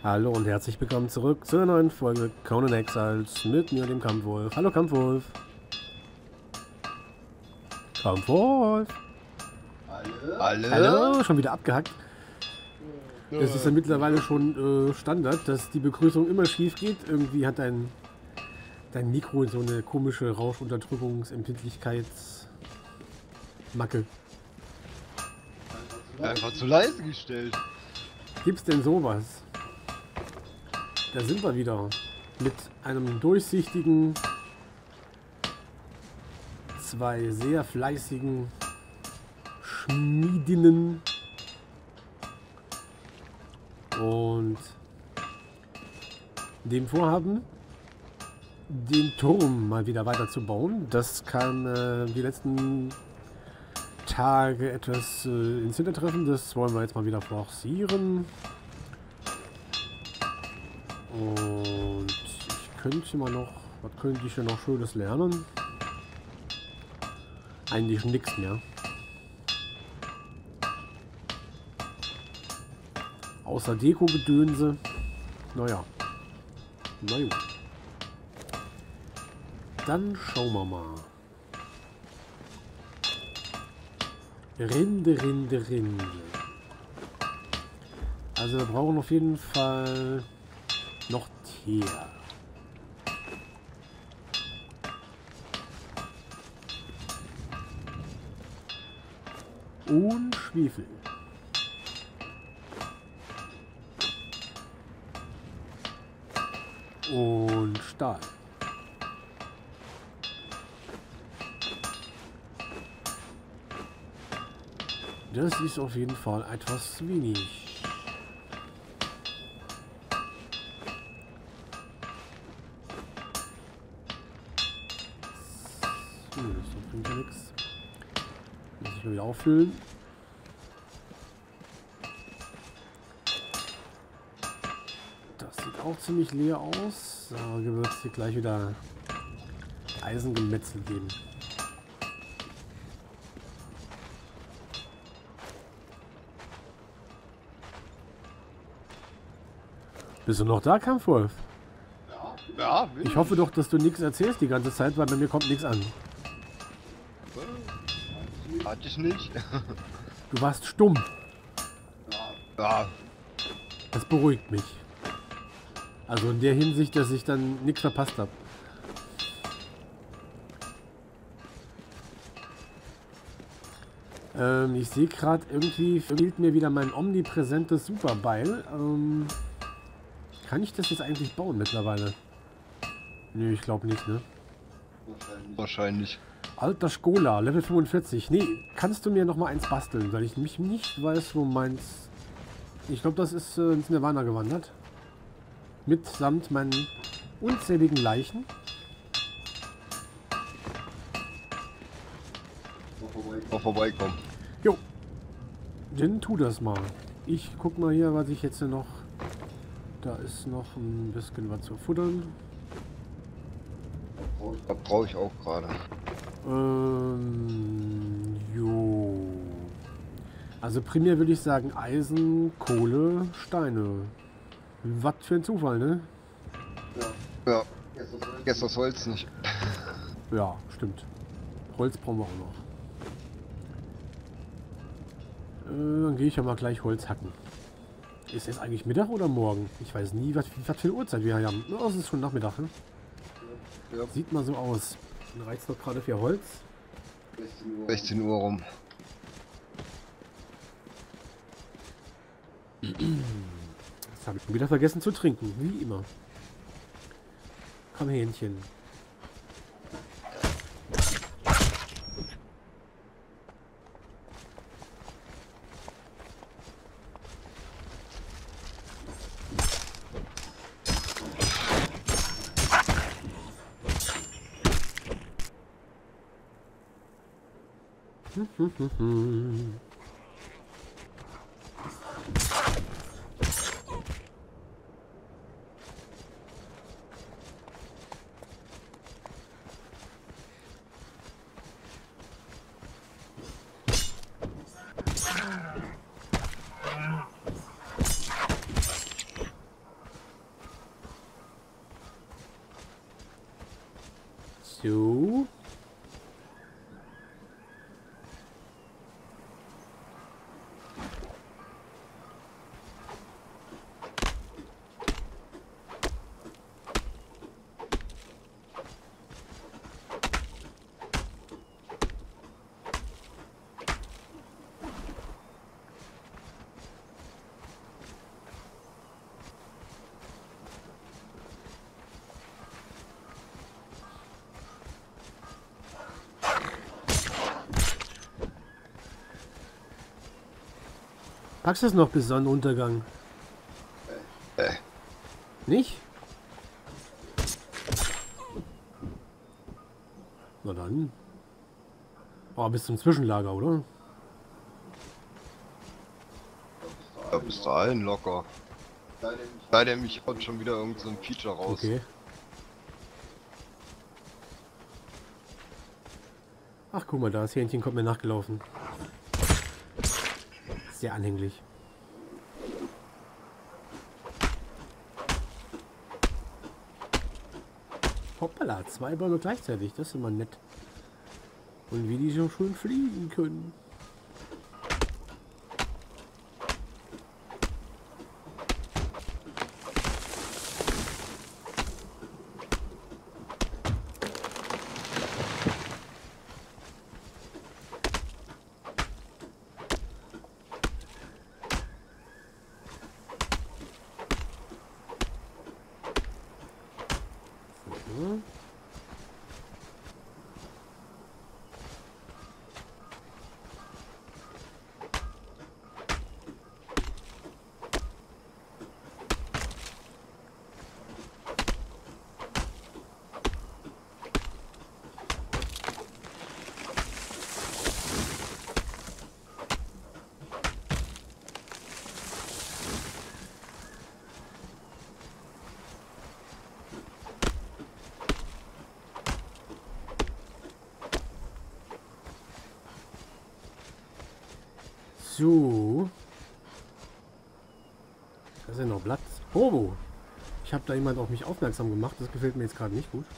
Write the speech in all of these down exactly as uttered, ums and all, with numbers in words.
Hallo und herzlich willkommen zurück zu einer neuen Folge Conan Exiles mit mir, dem Kampfwolf. Hallo Kampfwolf. Kampfwolf. Alle? Hallo, schon wieder abgehackt. Es ist ja mittlerweile schon äh, Standard, dass die Begrüßung immer schief geht. Irgendwie hat dein, dein Mikro so eine komische Rauschunterdrückungsempfindlichkeitsmacke. Einfach zu leise gestellt. Gibt's denn sowas? Da sind wir wieder mit einem durchsichtigen, zwei sehr fleißigen Schmiedinnen und dem Vorhaben, den Turm mal wieder weiter zu bauen. Das kam äh, die letzten Tage etwas äh, ins Hintertreffen. Das wollen wir jetzt mal wieder forcieren. Und ich könnte mal noch, was könnte ich denn noch Schönes lernen? Eigentlich nichts mehr. Außer Deko-Gedönse. Naja. Na gut. Dann schauen wir mal. Rinde, Rinde, Rinde. Also wir brauchen auf jeden Fall noch Teer. Und Schwefel. Und Stahl. Das ist auf jeden Fall etwas wenig. So, das bringt ja nichts. Muss ich mal wieder auffüllen. Das sieht auch ziemlich leer aus. Da wird es hier gleich wieder Eisengemetzel geben. Bist du noch da, Kampfwolf? Ja, will Ich hoffe doch, dass du nichts erzählst die ganze Zeit, weil bei mir kommt nichts an. Hatte ich nicht. Du warst stumm. Ja, Das beruhigt mich. Also in der Hinsicht, dass ich dann nichts verpasst habe. Ähm, ich sehe gerade, irgendwie fehlt mir wieder mein omnipräsentes Superbeil. Ähm, kann ich das jetzt eigentlich bauen mittlerweile? Nö, ich glaube nicht, ne? wahrscheinlich. Alter Skola, Level fünfundvierzig. Nee, kannst du mir noch mal eins basteln, weil ich mich nicht weiß, wo meins... Ich glaube, das ist äh, ins Nirvana gewandert. Mitsamt meinen unzähligen Leichen. Mal vorbeikommen. Jo. Dann tu das mal. Ich guck mal hier, was ich jetzt noch... Da ist noch ein bisschen was zu futtern. Das brauche ich auch gerade. Ähm, jo. Also primär würde ich sagen Eisen, Kohle, Steine. Was für ein Zufall, ne? Ja, jetzt das Holz nicht. Ja, stimmt. Holz brauchen wir auch noch. Äh, dann gehe ich ja mal gleich Holz hacken. Ist es eigentlich Mittag oder morgen? Ich weiß nie, was, was für eine Uhrzeit wir hier haben. Oh, es ist schon Nachmittag, ne? Ja. Sieht mal so aus. Dann reizt doch gerade für Holz. sechzehn Uhr rum. Das habe ich schon wieder vergessen zu trinken. Wie immer. Komm, Hähnchen. So. Packst du es noch bis Sonnenuntergang? Äh. Nicht? Na dann. Oh, bis zum Zwischenlager, oder? Ja, bis dahin locker. Sei denn, mich haut schon wieder irgend so ein Feature raus. Okay. Ach, guck mal, da das Hähnchen kommt mir nachgelaufen. Sehr anhänglich. Hoppala, zwei Bäume gleichzeitig, das ist immer nett. Und wie die so schön fliegen können. So. Da ist ja noch Platz. Oh! Ich habe da jemand auf mich aufmerksam gemacht. Das gefällt mir jetzt gerade nicht gut.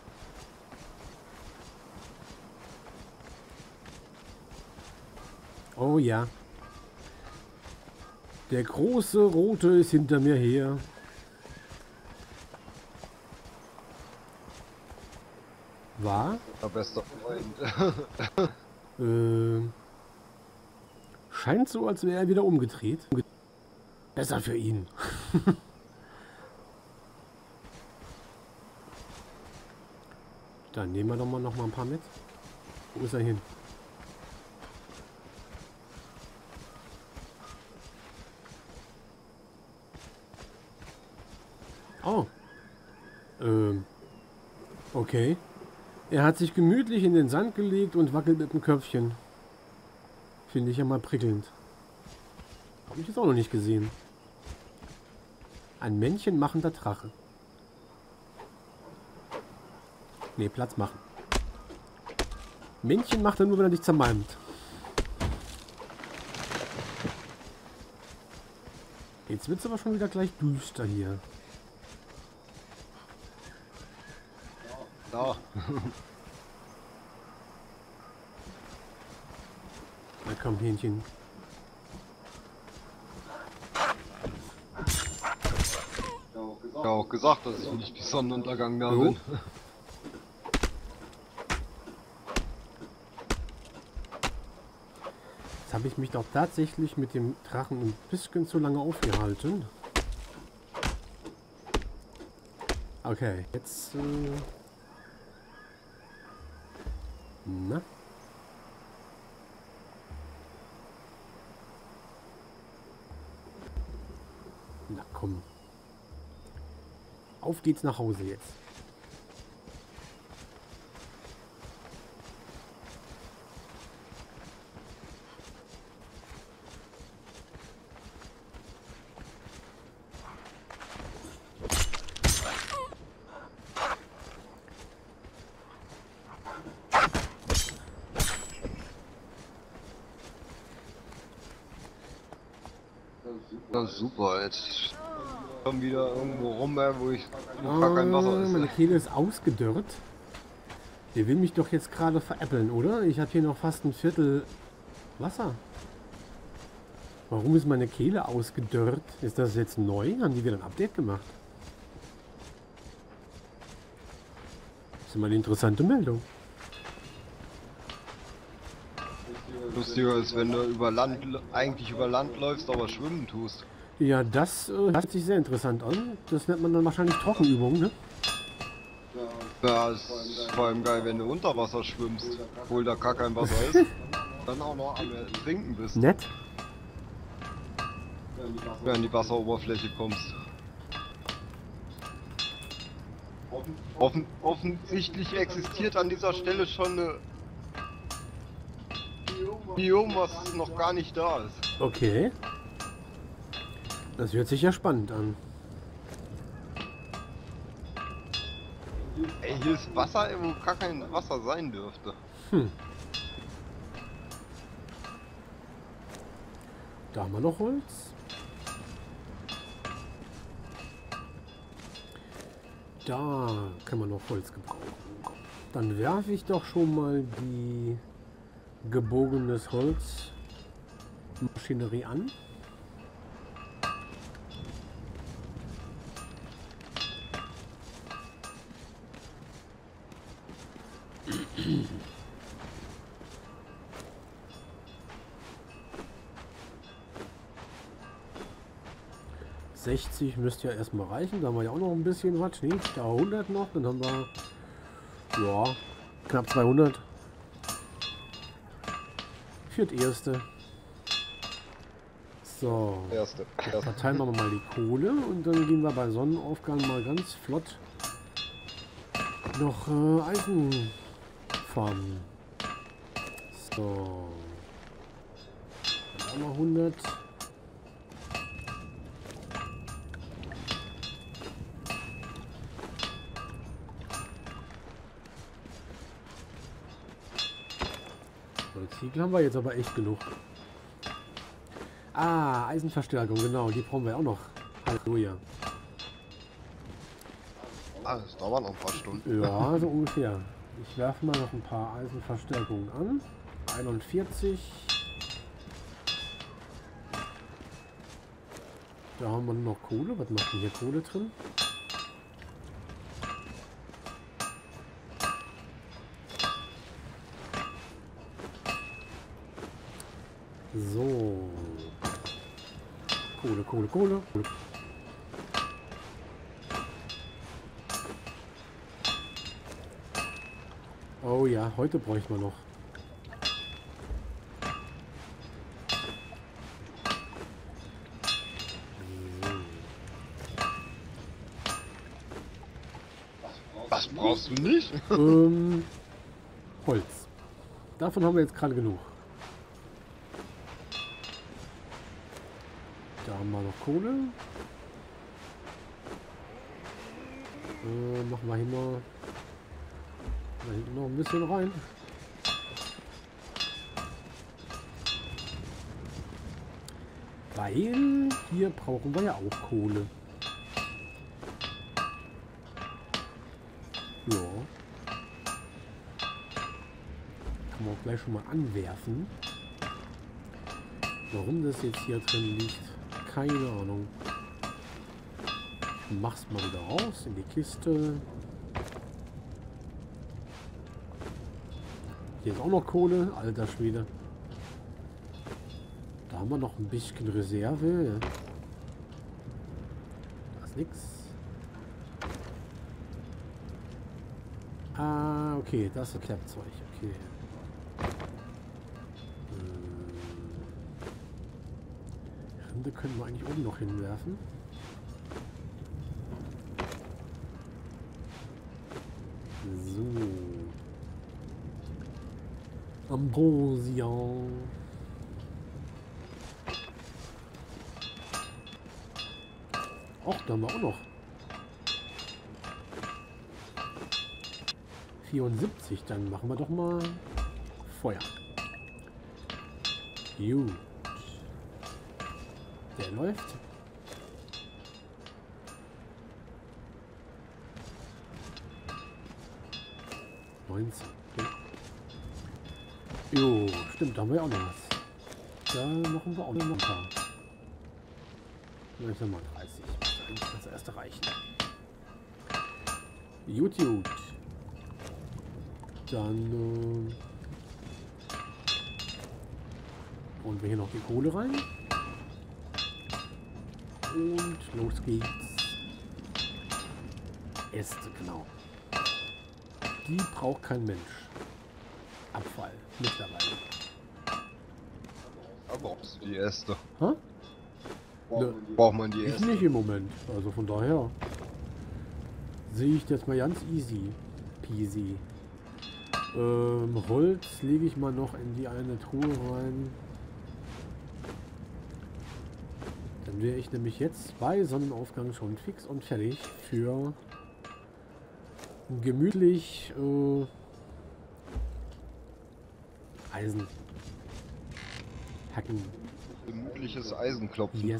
Oh ja. Der große Rote ist hinter mir her. War? Der beste Freund. äh, scheint so, als wäre er wieder umgedreht. Besser für ihn. Dann nehmen wir doch mal noch mal ein paar mit. Wo ist er hin? Oh. Ähm. Okay. Er hat sich gemütlich in den Sand gelegt und wackelt mit dem Köpfchen. Finde ich ja mal prickelnd. Habe ich jetzt auch noch nicht gesehen. Ein Männchen machender Drache. Ne, Platz machen. Männchen macht er nur, wenn er dich zermalmt. Jetzt wird es aber schon wieder gleich düster hier. Ja. Na komm, Hähnchen. Ich habe auch gesagt, dass ich nicht bis Sonnenuntergang da Jo. bin. Jetzt habe ich mich doch tatsächlich mit dem Drachen ein bisschen zu lange aufgehalten. Okay, jetzt... Äh Na? Na komm. Auf geht's nach Hause jetzt. Ja, super, jetzt schon wieder irgendwo rum, wo ich noch gar kein Wasser Meine ist. Kehle ist ausgedörrt. Der will mich doch jetzt gerade veräppeln, oder? Ich habe hier noch fast ein Viertel Wasser. Warum ist meine Kehle ausgedörrt? Ist das jetzt neu? Haben die wieder ein Update gemacht? Das ist immer eine interessante Meldung. Lustiger ist, wenn du über Land, eigentlich über Land läufst, aber schwimmen tust. Ja, das äh, hört sich sehr interessant an. Das nennt man dann wahrscheinlich Trockenübung, ne? Ja, ist vor allem geil, wenn du unter Wasser schwimmst, obwohl da gar kein Wasser ist, dann auch noch am Trinken bist, Nett. wenn du an die Wasseroberfläche kommst. Offen, offensichtlich existiert an dieser Stelle schon eine Biom, was noch gar nicht da ist. Okay. Das hört sich ja spannend an. Ey, hier ist Wasser, wo gar kein Wasser sein dürfte. Hm. Da haben wir noch Holz. Da kann man noch Holz gebrauchen. Dann werfe ich doch schon mal die gebogenes Holz Maschinerie an. sechzig müsste ja erstmal reichen. Da haben wir ja auch noch ein bisschen was. Nee, da hundert noch. Dann haben wir ja knapp zweihundert. Für das erste. So. Erste. Erste. Verteilen wir mal die Kohle und dann gehen wir bei Sonnenaufgang mal ganz flott noch äh, Eisen farmen. So. Dann haben wir hundert. Ziegel haben wir jetzt aber echt genug. Ah, Eisenverstärkung, genau, die brauchen wir auch noch. Halleluja. Ah, das dauert noch ein paar Stunden. Ja, so ungefähr. Ich werfe mal noch ein paar Eisenverstärkungen an. einundvierzig. Da haben wir nur noch Kohle. Was macht denn hier Kohle drin? So. Kohle, Kohle, Kohle. Oh ja, heute bräuchten wir noch. Was brauchst du nicht? ähm, Holz. Davon haben wir jetzt gerade genug. Da haben wir noch Kohle. Äh, machen wir hier mal da hinten noch ein bisschen rein. Weil hier brauchen wir ja auch Kohle. Ja. Kann man auch gleich schon mal anwerfen. Warum das jetzt hier drin liegt, keine Ahnung. Ich mach's mal wieder raus in die Kiste. Hier ist auch noch Kohle, alter Schwede. Da haben wir noch ein bisschen Reserve. Da ist nichts. Ah, okay, das ist Klappzeug. Okay. Rinde können wir eigentlich oben noch hinwerfen. So. Ambrosia. Och, da haben wir auch noch. vierundsiebzig, dann machen wir doch mal Feuer. Gut. Der läuft. neunzehn. Okay. Jo, stimmt, da haben wir auch noch was. Da machen wir auch noch ein paar. Ich sag mal dreißig. Das eigentlich das erste reichen. Gut, gut. Dann äh, holen wir hier noch die Kohle rein. Und los geht's. Äste, genau. Die braucht kein Mensch. Abfall, mittlerweile. Aber auch die Äste. Hä? Ne, braucht man die Ich Äste? nicht im Moment. Also von daher sehe ich das mal ganz easy peasy. Ähm, Holz lege ich mal noch in die eine Truhe rein. Dann wäre ich nämlich jetzt bei Sonnenaufgang schon fix und fertig für gemütlich äh, Eisen hacken. Gemütliches Eisenklopfen. Yes.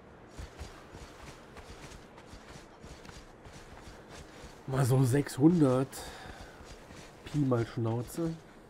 Mal so sechshundert Pi mal Schnauze.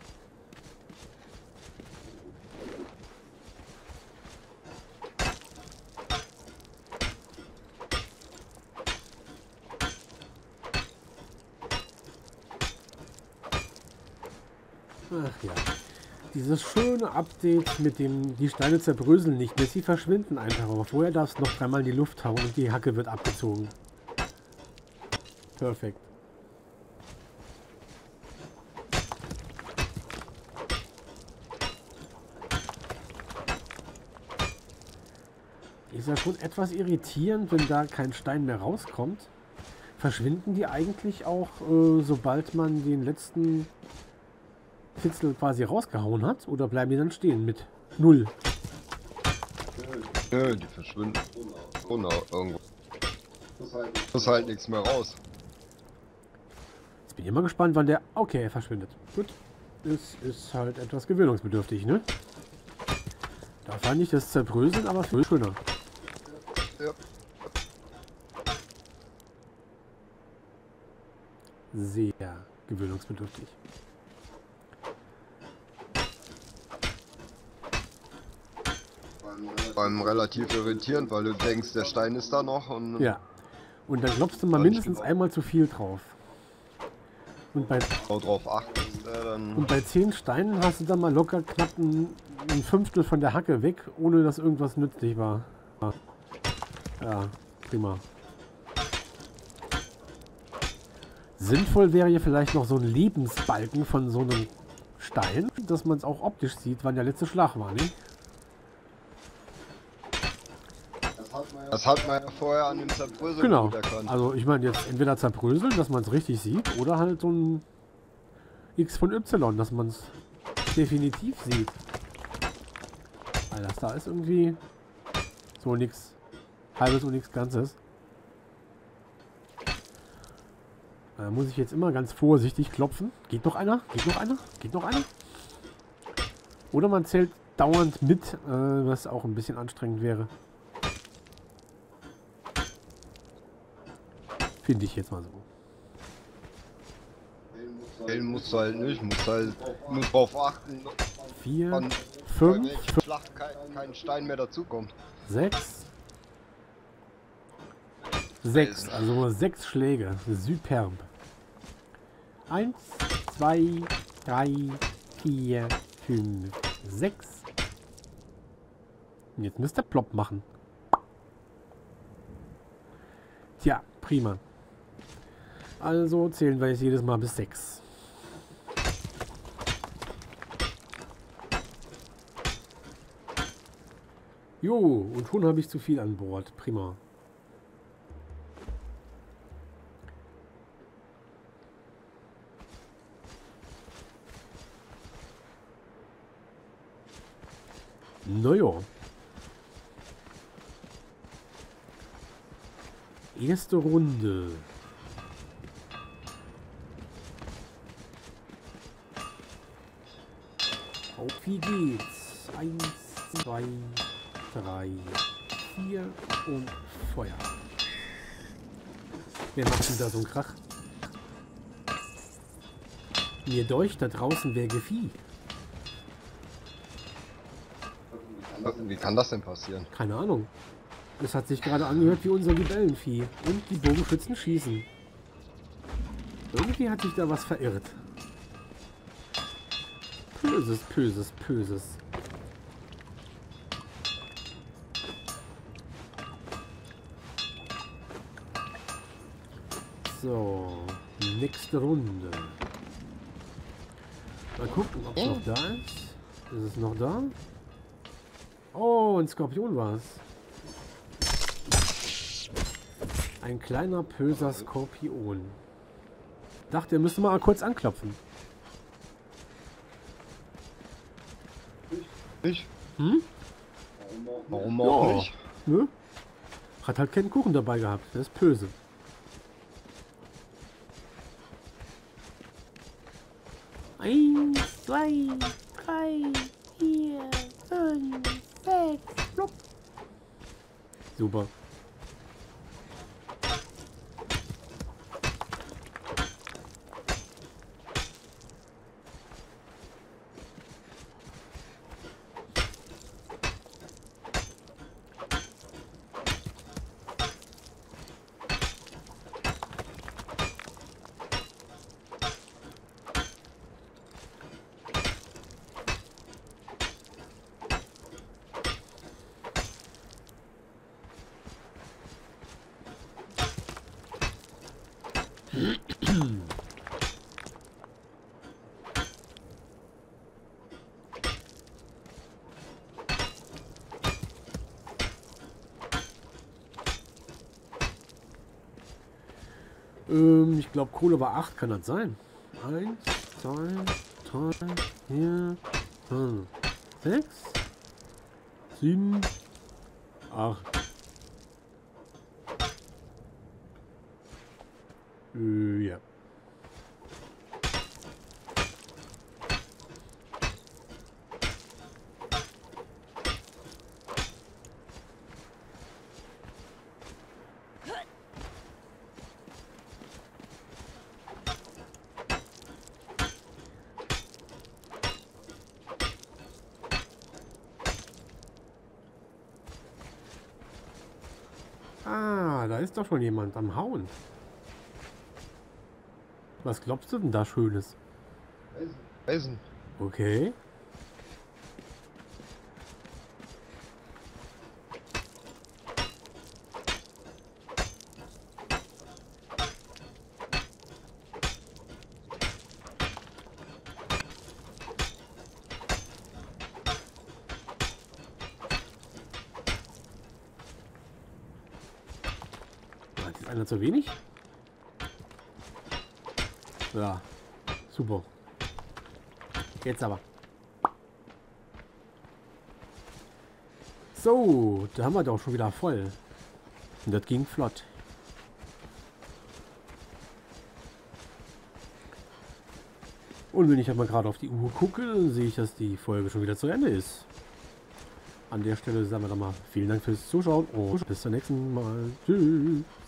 Ach ja. Dieses schöne Update mit dem, die Steine zerbröseln nicht mehr, sie verschwinden einfach. Aber vorher darfst du noch dreimal in die Luft hauen und die Hacke wird abgezogen. Perfekt. Ist ja schon etwas irritierend, wenn da kein Stein mehr rauskommt. Verschwinden die eigentlich auch, äh, sobald man den letzten Fitzel quasi rausgehauen hat? Oder bleiben die dann stehen mit null? Nö, die verschwinden. Oh, no, irgendwo. Muss halt nichts mehr raus. Jetzt bin ich mal gespannt, wann der... Okay, er verschwindet. Gut. Es ist halt etwas gewöhnungsbedürftig, ne? Da fand ich das Zerbröseln aber viel schöner. Ja. Sehr gewöhnungsbedürftig. Beim relativ irritierend, weil du denkst, der Stein ist da noch und... Ja. Und dann klopfst du mal mindestens einmal zu viel drauf. Und bei, drauf achtest, äh, dann... und bei zehn Steinen hast du dann mal locker knapp ein, ein Fünftel von der Hacke weg, ohne dass irgendwas nützlich war. Ja, prima. Sinnvoll wäre hier vielleicht noch so ein Lebensbalken von so einem Stein, dass man es auch optisch sieht, wann der letzte Schlag war, ne? Das hat man ja vorher an dem Zerbröseln Genau. gut erkannt. Also ich meine jetzt entweder zerbröseln, dass man es richtig sieht, oder halt so ein X von Y, dass man es definitiv sieht. Weil das da ist irgendwie so nichts Halbes und nichts Ganzes. Da muss ich jetzt immer ganz vorsichtig klopfen. Geht noch einer? Geht noch einer? Geht noch einer? Oder man zählt dauernd mit, äh, was auch ein bisschen anstrengend wäre. Finde ich jetzt mal so. Den musst du halt nicht, musst halt nur drauf achten, Vier, wann bei fünf, welchem Schlag kein, kein Stein mehr dazukommt. sechs. Sechs, also sechs Schläge. Superb. Eins, zwei, drei, vier, fünf, sechs. Und jetzt müsst ihr plopp machen. Tja, prima. Also zählen wir jetzt jedes Mal bis sechs. Jo, und schon habe ich zu viel an Bord. Prima. Naja. Erste Runde. Auf wie geht's? Eins, zwei, drei, vier und Feuer. Wer macht denn da so einen Krach? Mir deucht, da draußen wäre Gevieh. Wie kann das denn passieren? Keine Ahnung. Es hat sich gerade angehört wie unser Libellenvieh. Und die Bogenschützen schießen. Irgendwie hat sich da was verirrt. Böses, böses, böses. So, nächste Runde. Mal gucken, ob es noch da ist. Ist es noch da? Oh, ein Skorpion war es. Ein kleiner, böser Skorpion. Dachte, er müsste mal kurz anklopfen. Ich? Hm? Warum auch Ja. nicht? Ne? Hat halt keinen Kuchen dabei gehabt. Der ist böse. Eins, zwei, drei, vier, fünf, sechs, flupp. Super. Ähm, ich glaube Kohle war acht, kann das sein? eins, zwei, drei, vier, fünf, sechs, sieben, acht. Äh, ja. Ah, da ist doch schon jemand am Hauen. Was glaubst du denn da Schönes? Eisen. Okay. Ist einer zu wenig? Ja, super. Jetzt aber. So, da haben wir doch schon wieder voll. Und das ging flott. Und wenn ich aber gerade auf die Uhr gucke, dann sehe ich, dass die Folge schon wieder zu Ende ist. An der Stelle sagen wir dann mal vielen Dank fürs Zuschauen und bis zum nächsten Mal. Tschüss.